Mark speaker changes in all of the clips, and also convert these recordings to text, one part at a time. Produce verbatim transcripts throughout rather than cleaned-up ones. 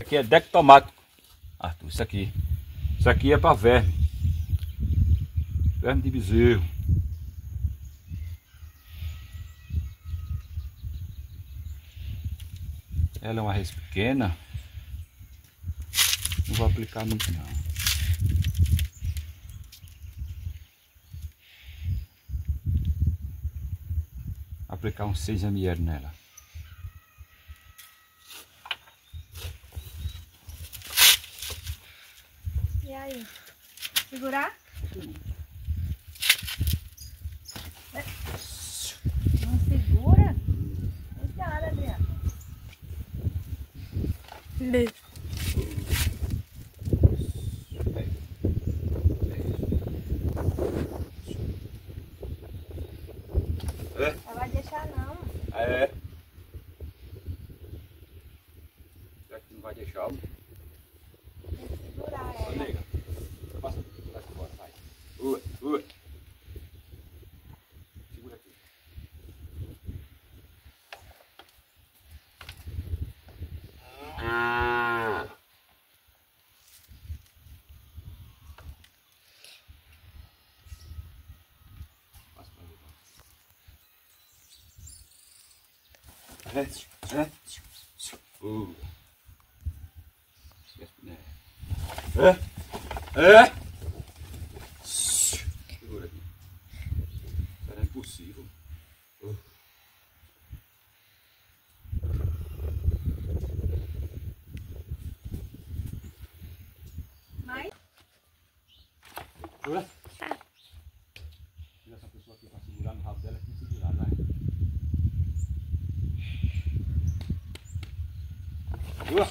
Speaker 1: aqui é dectomático, Arthur, isso aqui. Isso aqui é para verme. Verme de bezerro. Ela é uma raiz pequena. Não vou aplicar muito não. Vou aplicar uns seis mililitros nela.
Speaker 2: E aí? Segurar? Não segura? Cuidado, Adriano. Beijo.
Speaker 1: É?
Speaker 2: Ela vai deixar não.
Speaker 1: É. Será que não vai deixar?
Speaker 2: Tem que segurar ela.
Speaker 1: Nega, passa, passa embora, vai. Ua, ua. Segura aqui. Ah. Passa pra ali, vai. É, é. Uh. É, é. Segura aqui. Será impossível. Uh.
Speaker 2: Mas?
Speaker 1: Segura.
Speaker 2: Tá.
Speaker 1: Tira essa pessoa aqui para segurar no rabo dela, que não segurar, vai. Segura.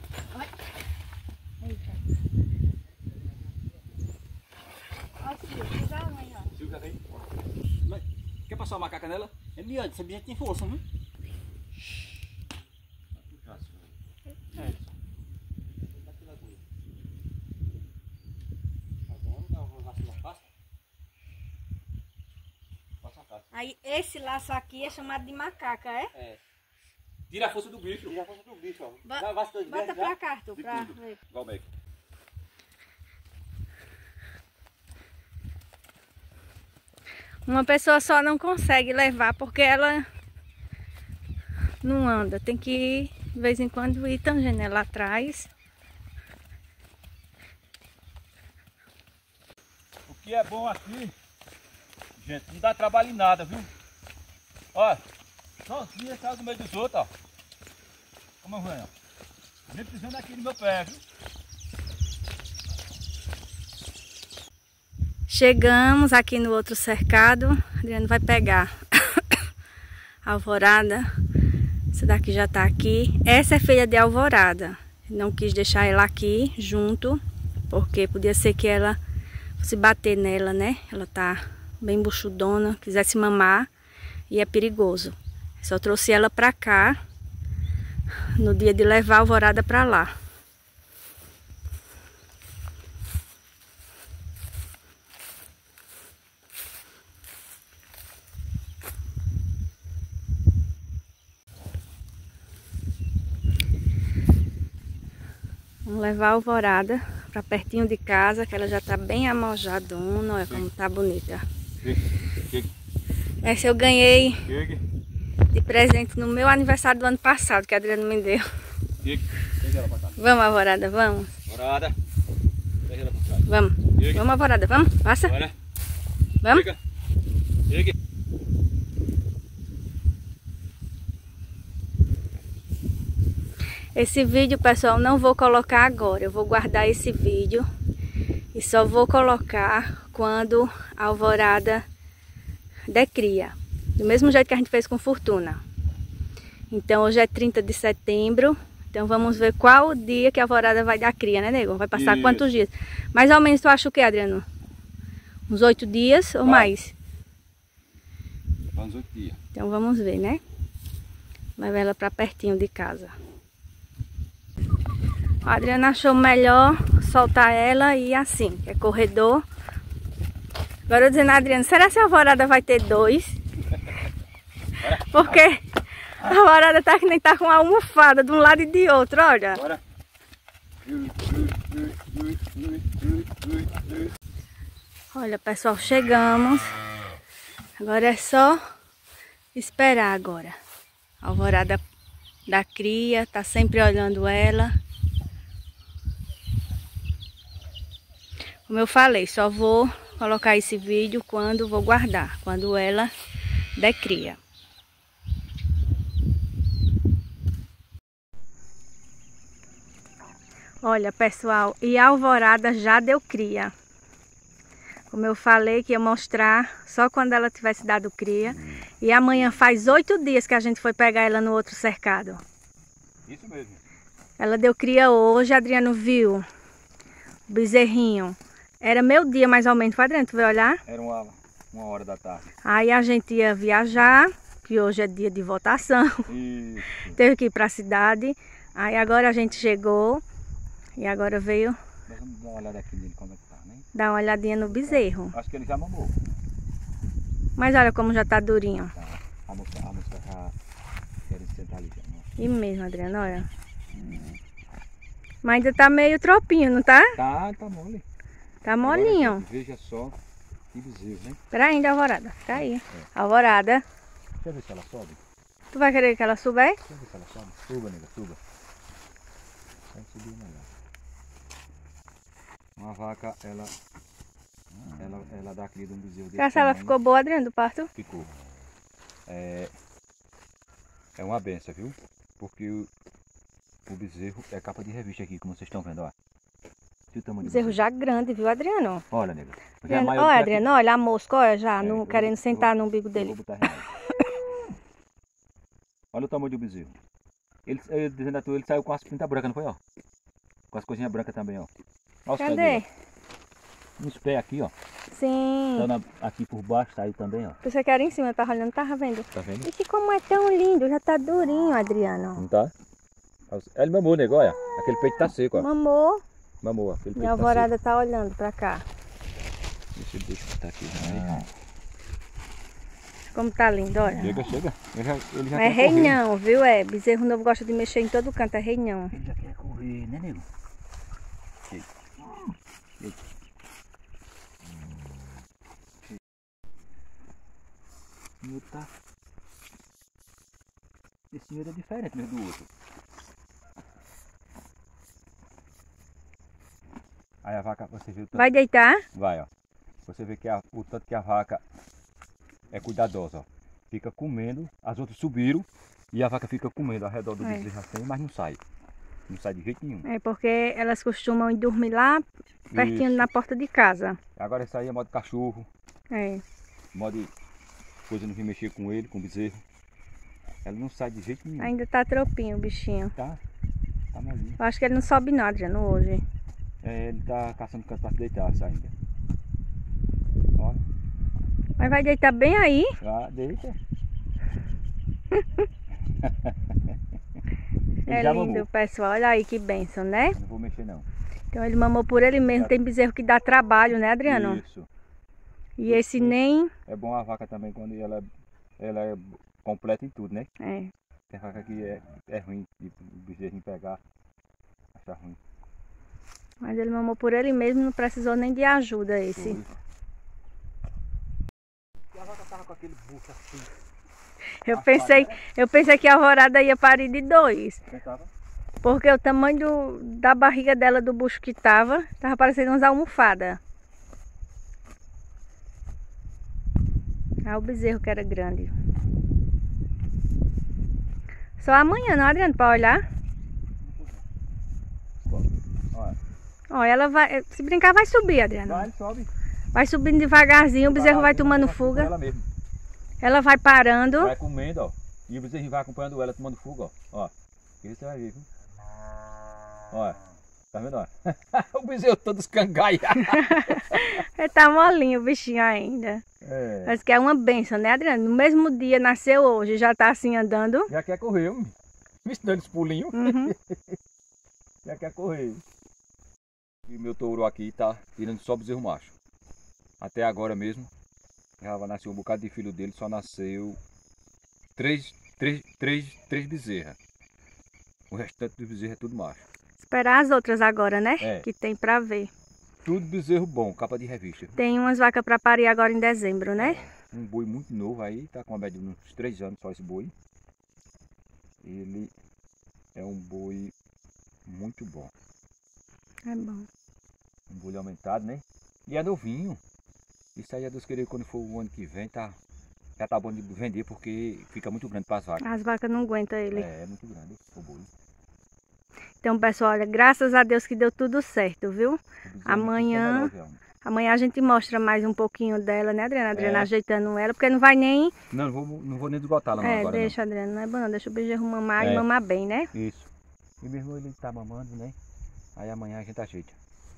Speaker 1: Silvia, vem. Mas, quer passar uma macaca nela?
Speaker 3: É miúdo, essa bicha tem força, viu?
Speaker 1: É.
Speaker 2: Aí esse laço aqui é chamado de macaca, é?
Speaker 3: É.
Speaker 1: Tira a força do bicho.
Speaker 3: Tira a força do bicho, ó.
Speaker 2: Bo
Speaker 3: Já vai se dois
Speaker 2: bota
Speaker 3: vezes,
Speaker 2: pra
Speaker 3: já.
Speaker 2: cá, Arthur,
Speaker 1: De
Speaker 2: pra
Speaker 1: tudo.
Speaker 2: ver.
Speaker 1: Igual o Mac.
Speaker 2: Uma pessoa só não consegue levar porque ela não anda. Tem que ir, de vez em quando, ir tangendo ela atrás.
Speaker 1: O que é bom aqui, gente, não dá trabalho em nada, viu? Olha, sozinha sai do meio dos outros, ó. Como vem, ó. Nem pisando aqui no meu pé, viu?
Speaker 2: Chegamos aqui no outro cercado. Adriano vai pegar a alvorada. Essa daqui já tá aqui. Essa é filha de alvorada. Não quis deixar ela aqui junto, porque podia ser que ela fosse bater nela, né? Ela tá bem buchudona, quisesse mamar e é perigoso. Só trouxe ela pra cá no dia de levar a alvorada pra lá. Vamos levar a alvorada para pertinho de casa, que ela já tá bem amojadona. Olha como tá bonita. Essa eu ganhei de presente no meu aniversário do ano passado, que a Adriana me deu. Vamos, alvorada, vamos.
Speaker 1: Alvorada.
Speaker 2: Vamos. Vamos, alvorada, vamos. Passa. Vamos. Esse vídeo, pessoal, não vou colocar agora. Eu vou guardar esse vídeo e só vou colocar quando a alvorada der cria. Do mesmo jeito que a gente fez com Fortuna. Então hoje é trinta de setembro. Então vamos ver qual o dia que a alvorada vai dar cria, né, nego? Vai passar Isso. quantos dias? Mais ou menos, tu acha o que, Adriano? Uns oito dias ou vai. mais?
Speaker 1: Uns oito dias.
Speaker 2: Então vamos ver, né? Vai levar ela pra pertinho de casa. A Adriana achou melhor soltar ela e ir assim, que é corredor. Agora eu dizendo a Adriana, será que a alvorada vai ter dois? Porque a alvorada tá que nem tá com uma almofada de um lado e de outro, olha.
Speaker 1: Bora.
Speaker 2: Olha, pessoal, chegamos. Agora é só esperar agora. A alvorada da cria, tá sempre olhando ela. Como eu falei, só vou colocar esse vídeo quando vou guardar, quando ela der cria. Olha, pessoal, e a alvorada já deu cria. Como eu falei que ia mostrar só quando ela tivesse dado cria. E amanhã faz oito dias que a gente foi pegar ela no outro cercado.
Speaker 1: Isso mesmo.
Speaker 2: Ela deu cria hoje, Adriano viu o bezerrinho. Era meio dia mais ou menos, foi, Adriano? Tu veio olhar?
Speaker 1: Era uma, uma hora da tarde.
Speaker 2: Aí a gente ia viajar, que hoje é dia de votação.
Speaker 1: Isso.
Speaker 2: Teve que ir para a cidade. Aí agora a gente chegou e agora veio
Speaker 1: Nós vamos dar uma olhada aqui nele como é que tá, né?
Speaker 2: dar uma olhadinha no bezerro.
Speaker 1: Acho que ele já mamou.
Speaker 2: Mas olha como já tá durinho.
Speaker 1: Tá. A moça, a moça já quer sentar ali. Já, né?
Speaker 2: E mesmo, Adriano, olha. Mas ainda tá meio tropinho, não tá?
Speaker 1: Tá, tá mole.
Speaker 2: Tá molinho.
Speaker 1: Agora, veja só que bezerro, né?
Speaker 2: Espera ainda, Alvorada. Fica aí. Alvorada.
Speaker 1: Deixa eu ver se ela sobe.
Speaker 2: Tu vai querer que ela suba aí?
Speaker 1: Deixa eu ver se ela sobe. Suba, nega, suba. Vai subir melhor. Uma vaca, ela, ela, ela dá cria de um bezerro desse
Speaker 2: Será que ela
Speaker 1: tamanho.
Speaker 2: ficou boa, Adriano, do parto?
Speaker 1: Ficou. É, é uma benção, viu? Porque o, o bezerro é capa de revista aqui, como vocês estão vendo, ó. O tamanho do
Speaker 2: Bezerro já grande, viu, Adriano?
Speaker 1: Olha, nega. Já é
Speaker 2: Adriano,
Speaker 1: maior
Speaker 2: olha,
Speaker 1: do que
Speaker 2: Adriano, olha a mosca, olha já,
Speaker 1: É,
Speaker 2: no,
Speaker 1: eu
Speaker 2: querendo
Speaker 1: vou-
Speaker 2: sentar
Speaker 1: eu
Speaker 2: no umbigo
Speaker 1: aqui.
Speaker 2: dele.
Speaker 1: Eu vou botar real. Olha o tamanho do bezerro. Ele, ele dizendo a tu, ele saiu com as pintas brancas, não foi, ó? Com as coisinhas brancas também, ó. Olha os pés
Speaker 2: Cadê?
Speaker 1: dele, ó. Nos pés aqui, ó.
Speaker 2: Sim.
Speaker 1: Tá na- aqui por baixo saiu também, ó.
Speaker 2: Pensei que era em cima, eu tava olhando, tava vendo.
Speaker 1: Tá vendo?
Speaker 2: Ixi, como é tão lindo, já tá durinho, Adriano.
Speaker 1: Não tá? Ele mamou, nego, olha. Aquele peito tá seco, ó.
Speaker 2: Mamou.
Speaker 1: Mamou, ó. Aquele peito
Speaker 2: Minha
Speaker 1: tá seco.
Speaker 2: alvorada tá olhando pra cá.
Speaker 1: Deixa, deixa eu botar aqui. Ah.
Speaker 2: Como tá lindo, olha.
Speaker 1: Chega, chega. Ele já, ele já
Speaker 2: É
Speaker 1: quer correr.
Speaker 2: reinhão, viu? É, bezerro novo gosta de mexer em todo canto, é reinhão.
Speaker 1: Ele já quer correr, né, nego? Chega. Chega. O senhor tá... Esse senhor é diferente mesmo do outro. Aí a vaca, você viu o tanto...
Speaker 2: Vai deitar?
Speaker 1: Vai, ó. Você vê que a, o tanto que a vaca é cuidadosa, ó. Fica comendo, as outras subiram e a vaca fica comendo ao redor do
Speaker 2: É.
Speaker 1: bezerro assim, mas não sai. Não sai de jeito nenhum.
Speaker 2: É porque elas costumam ir dormir lá pertinho
Speaker 1: Isso.
Speaker 2: na porta de casa.
Speaker 1: Agora isso aí é modo cachorro,
Speaker 2: É.
Speaker 1: modo coisa não vir mexer com ele, com o bezerro. Ela não sai de jeito nenhum.
Speaker 2: Ainda tá tropinho o bichinho.
Speaker 1: Tá? Tá molinho.
Speaker 2: Eu acho que ele não sobe não, Adriano, hoje.
Speaker 1: É, ele tá caçando canto pra se deitar ainda. Olha,
Speaker 2: Mas vai deitar bem aí.
Speaker 1: já deita.
Speaker 2: É
Speaker 1: já
Speaker 2: lindo,
Speaker 1: mamou.
Speaker 2: pessoal. Olha aí que bênção, né?
Speaker 1: Não vou mexer não.
Speaker 2: Então ele mamou por ele mesmo.
Speaker 1: Já.
Speaker 2: Tem bezerro que dá trabalho, né, Adriano?
Speaker 1: Isso.
Speaker 2: E esse nem...
Speaker 1: É bom a vaca também quando ela, ela é completa em tudo, né?
Speaker 2: É.
Speaker 1: Tem vaca que é, é ruim de o bezerrinho pegar, achar ruim.
Speaker 2: Mas ele mamou por ele mesmo, não precisou nem de ajuda esse.
Speaker 1: Foi. E a vaca tava com aquele bucho assim.
Speaker 2: Eu pensei, eu pensei que a alvorada ia parir de dois.
Speaker 1: Pensava?
Speaker 2: Porque o tamanho do, da barriga dela, do bucho que tava, tava parecendo umas almofadas. Ah, o bezerro que era grande. Só amanhã, não, Adriano, pra olhar?
Speaker 1: Olha.
Speaker 2: Ó, ela vai, se brincar vai subir, Adriano.
Speaker 1: Vai, ele sobe.
Speaker 2: Vai subindo devagarzinho, o bezerro vai tomando
Speaker 1: Ela
Speaker 2: fuga.
Speaker 1: Ela mesmo.
Speaker 2: Ela vai parando.
Speaker 1: Vai comendo, ó. E o bezerrinho vai acompanhando ela tomando fuga, ó. Ó. Isso você vai ver, viu? Olha. Tá vendo, ó? O bezerro todo escangaiado.
Speaker 2: Ele tá molinho o bichinho ainda.
Speaker 1: É.
Speaker 2: Mas que é uma benção, né, Adriano? No mesmo dia, nasceu hoje, já tá assim andando.
Speaker 1: Já quer correr, homem. Me dando esse pulinho.
Speaker 2: Uhum.
Speaker 1: Já quer correr. E o meu touro aqui tá tirando só bezerro macho. Até agora mesmo. Já nasceu um bocado de filho dele, só nasceu três, três, três, três bezerras. O restante dos bezerros é tudo macho.
Speaker 2: esperar as outras agora, né?
Speaker 1: É.
Speaker 2: Que tem pra ver.
Speaker 1: Tudo bezerro bom, capa de revista.
Speaker 2: Tem umas vacas pra parir agora em dezembro, né?
Speaker 1: Um boi muito novo aí, tá com uma média de uns três anos só esse boi. Ele é um boi muito bom.
Speaker 2: É bom.
Speaker 1: Um boi aumentado, né? E é novinho. Isso aí é dos querer quando for o ano que vem, tá? Já tá bom de vender porque fica muito grande para as vacas.
Speaker 2: As vacas não aguentam ele.
Speaker 1: É, é muito grande o boi.
Speaker 2: Então, pessoal, olha, graças a Deus que deu tudo certo, viu? Amanhã, amanhã a gente mostra mais um pouquinho dela, né, Adriana? Adriana
Speaker 1: É.
Speaker 2: ajeitando ela, porque não vai nem...
Speaker 1: Não, não vou, não vou nem desgotá-la não
Speaker 2: É,
Speaker 1: agora
Speaker 2: deixa, Adriana, não é bom não. Deixa o bezerro mamar
Speaker 1: É.
Speaker 2: e mamar bem, né?
Speaker 1: não. Isso. E mesmo ele tá mamando, né? Aí amanhã a gente ajeita.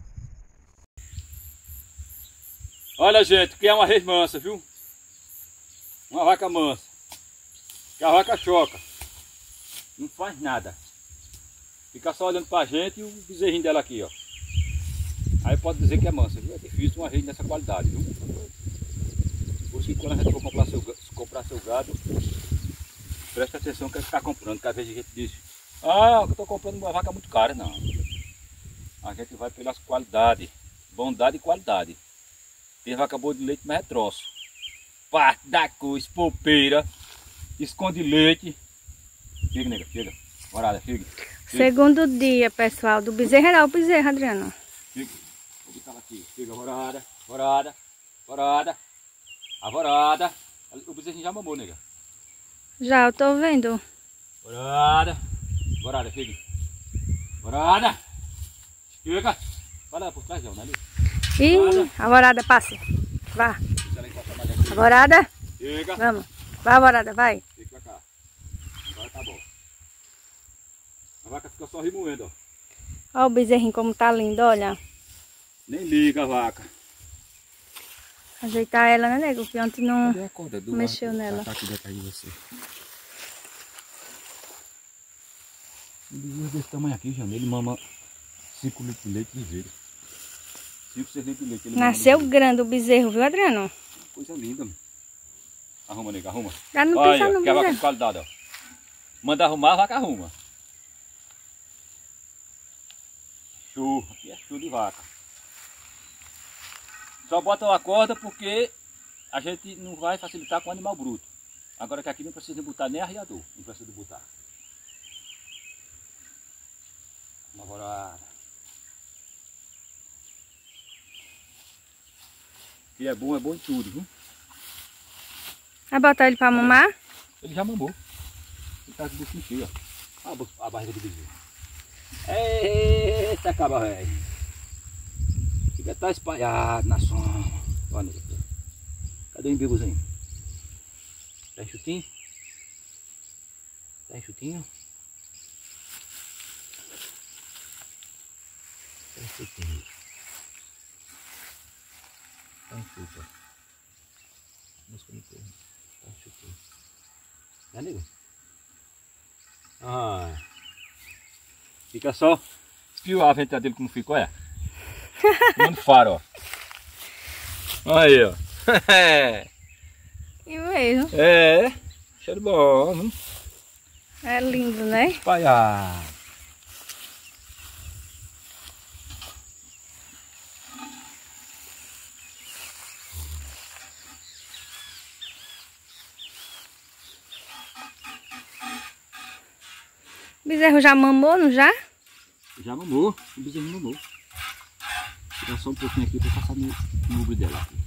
Speaker 1: Olha, gente, que é uma res mansa, viu? Uma vaca mansa. Que a vaca choca. Não faz nada. Fica só olhando pra gente e o bezerrinho dela aqui, ó. Aí pode dizer que é mansa, viu? É difícil uma rede dessa qualidade, viu? Por isso que quando a gente for comprar seu, comprar seu gado, presta atenção que está comprando, que às vezes a gente diz, ah, eu estou comprando uma vaca muito cara. Não. A gente vai pelas qualidades, bondade e qualidade. Tem vaca boa de leite, mas é troço. Parte da coisa, polpeira, esconde leite. Chega, nega, chega. Morada, chega. chega.
Speaker 2: Segundo dia, pessoal, do bezerro era o bezerro, Adriano.
Speaker 1: Chega. Vou botar ela aqui. Chega, morada, morada, morada. Alvorada. O bezerrinho já mamou, nega.
Speaker 2: Já, eu tô vendo.
Speaker 1: Morada. Morada, chega. Morada. Chega. Vai lá por trás, João, ali.
Speaker 2: Ih, alvorada, passe. Vá.
Speaker 1: Se ela encostar mais aqui.
Speaker 2: Alvorada.
Speaker 1: Chega.
Speaker 2: Vamos. Vai, alvorada, vai.
Speaker 1: Fica pra cá. Agora tá bom. A vaca fica só remoendo, ó.
Speaker 2: Olha o bezerrinho como tá lindo, olha.
Speaker 1: Nem liga a vaca.
Speaker 2: Ajeitar ela, né, nego? Que ontem não
Speaker 1: Cadê a corda do
Speaker 2: mexeu
Speaker 1: vaca?
Speaker 2: nela.
Speaker 1: Tá aqui dentro de você. Um bezerro desse tamanho aqui, Jana, ele mama cinco litros de leite ligeiro. cinco, seis litros de leite. Ele
Speaker 2: Nasceu
Speaker 1: mama
Speaker 2: grande o bezerro, viu, Adriano?
Speaker 1: coisa linda, mano. Arruma, nega, arruma.
Speaker 2: Já não
Speaker 1: Olha,
Speaker 2: pensa no
Speaker 1: que a vaca de
Speaker 2: bezerro.
Speaker 1: qualidade, ó. Manda arrumar, a vaca arruma. Show. Aqui é show de vaca. Só bota uma corda porque a gente não vai facilitar com animal bruto. Agora que aqui não precisa botar nem arriador. Não precisa botar. Uma vorada. E é bom, é bom em tudo, viu?
Speaker 2: Vai botar ele pra mamar?
Speaker 1: Ele já mamou. Ele tá com o bucho cheio, ó. Olha a barriga do bezerro. Eita, caba, velho. Fica tá espalhado na sombra. Olha, cadê o embegozinho? Tá enxutinho? Tá enxutinho? Tá enxutinho. Tá enxuto, ó. Música no corpo. Tá enxutinho. Tá, nego? Ah. Fica só espioar a ventana dele como ficou, é? Mano faro, ó. Aí, ó.
Speaker 2: E mesmo.
Speaker 1: É, cheiro bom, viu?
Speaker 2: É lindo, né?
Speaker 1: Espalhar.
Speaker 2: O bezerro já mamou, não já?
Speaker 1: Já mamou, o bezerro mamou. Vou tirar só um pouquinho aqui para passar no, no ubre dela. Aqui.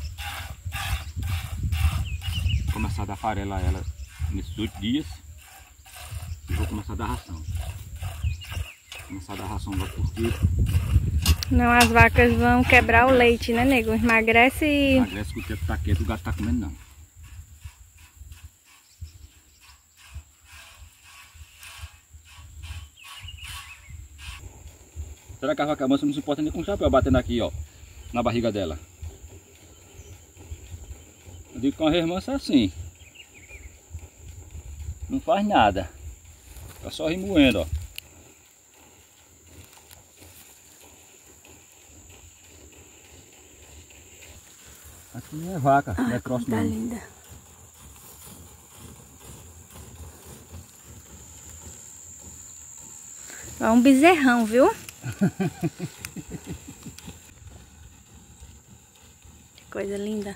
Speaker 1: Vou começar a dar farela a ela nesses oito dias. E vou começar a dar ração. Vou começar a dar ração logo porque
Speaker 2: Não, as vacas vão quebrar o leite, né, nego? Emagrece e...
Speaker 1: emagrece que o tempo tá quieto e o gato tá comendo não. Será que a vaca mansa não se importa nem com o chapéu batendo aqui, ó, na barriga dela? Eu digo que uma res mansa é assim. Não faz nada. Fica só remoendo, ó. Aqui não é vaca, não é cross
Speaker 2: Tá
Speaker 1: não.
Speaker 2: linda. É um bezerrão, viu? Que coisa linda.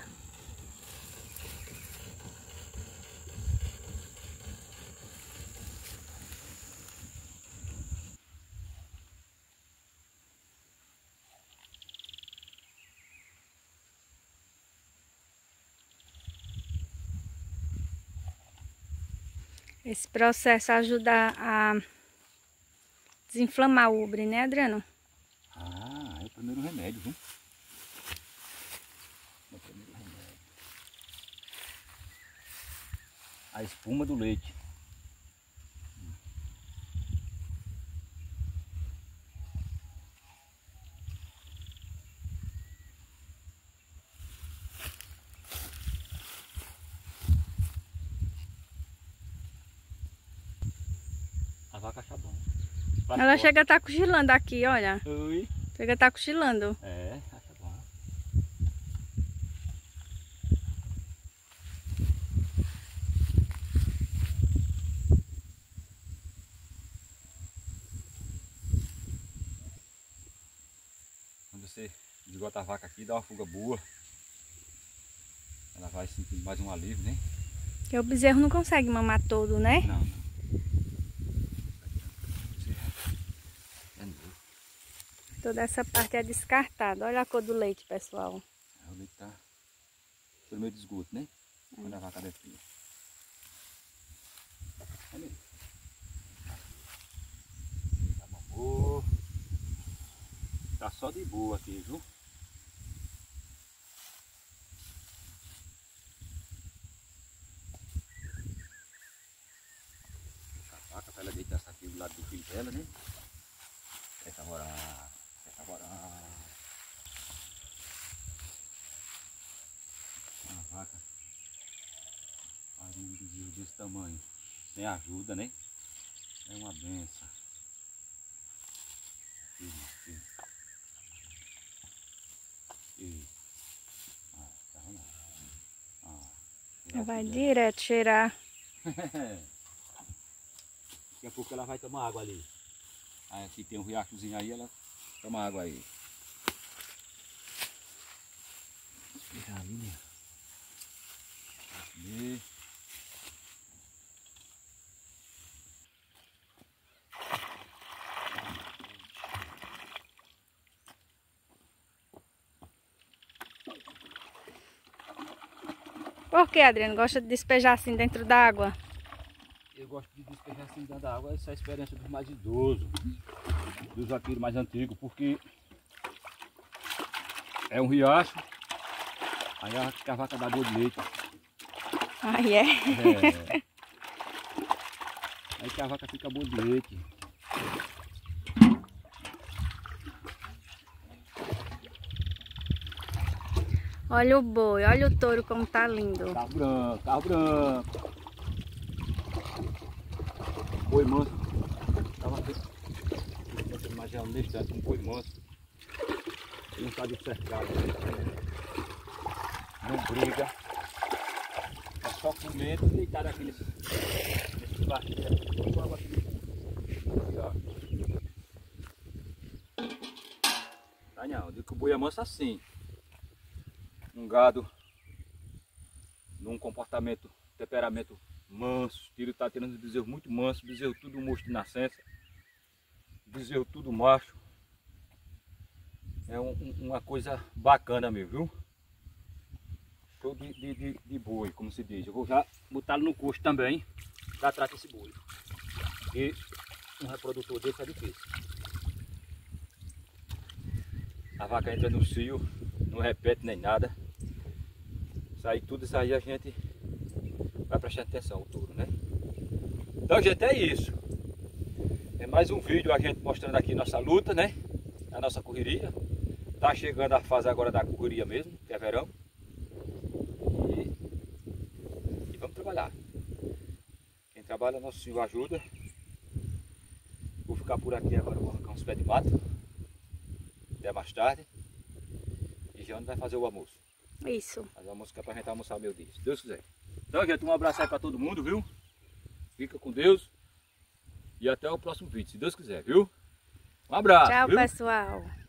Speaker 2: Esse processo ajuda a desinflamar o ubre, né, Adriano?
Speaker 1: Ah, é o primeiro remédio, viu? É o primeiro remédio. A espuma do leite. A vaca acha bom. Faz
Speaker 2: Ela
Speaker 1: forte.
Speaker 2: chega a estar cochilando aqui, olha.
Speaker 1: Oi.
Speaker 2: Chega a estar cochilando.
Speaker 1: É, acha bom. Quando você esgota a vaca aqui, dá uma fuga boa. Ela vai sentindo mais um alívio, né?
Speaker 2: Porque o bezerro não consegue mamar todo, né?
Speaker 1: Não, não. É novo.
Speaker 2: Toda essa parte é descartada. Olha a cor do leite, pessoal.
Speaker 1: É, o leite tá pelo meio do esgoto, né? Quando a vaca desce. É mesmo. Tá bom. Tá só de boa aqui, viu? A vaca pra ela deitar aqui do lado do filho dela, né? Quer saborar, quer saborar. Uma vaca fazendo um bezerro desse tamanho, sem ajuda, né? É uma benção. Isso, isso. Isso. Ah, tá vendo? Ah,
Speaker 2: Ela vai
Speaker 1: dela.
Speaker 2: direto cheirar.
Speaker 1: Daqui a pouco ela vai tomar água ali. Aí aqui tem um riachozinho aí, ela toma água aí. Espera ali, né? Aqui.
Speaker 2: Por que, Adriano? Gosta de despejar assim dentro da água?
Speaker 1: Eu gosto de despejar assim dentro da água, essa é a experiência dos mais idosos, dos vaqueiros mais antigos, porque é um riacho, aí a, a vaca dá dor de leite.
Speaker 2: Ah, é?
Speaker 1: É. Aí que a vaca fica boa de leite.
Speaker 2: Olha o boi, olha o touro como tá lindo.
Speaker 1: Carro branco, carro branco. Boi manso. Tava tentando imaginar um distante, um boi manso. Ele não está de cercado, não briga. É só comer e deitar aqui nesse, nesse barquinho aqui. Com água aqui. Tá não, eu digo que o boi é manso assim. Um gado num comportamento, temperamento manso. Ele está tendo um bezerro muito manso, bezerro tudo moço de nascença, bezerro tudo macho. É um, um, uma coisa bacana mesmo, viu? Show de, de, de, de boi, como se diz. Eu vou já botá-lo no coxo também, para tratar esse boi. E um reprodutor desse é difícil. A vaca entra no cio, não repete nem nada. Isso aí, tudo isso aí a gente vai prestar atenção, o touro, né? Então, gente, é isso. É mais um vídeo a gente mostrando aqui nossa luta, né? A nossa correria. Tá chegando a fase agora da correria mesmo, que é verão. E, e vamos trabalhar. Quem trabalha, nosso Senhor ajuda. Vou ficar por aqui agora, vou arrancar uns pés de mato. Até mais tarde. E já vai fazer o almoço.
Speaker 2: Isso.
Speaker 1: Fazer o almoço que é pra gente almoçar meu dia, se Deus quiser. Então, gente, um abraço aí pra todo mundo, viu? Fica com Deus. E até o próximo vídeo, se Deus quiser, viu? Um abraço.
Speaker 2: Tchau,
Speaker 1: viu?
Speaker 2: pessoal.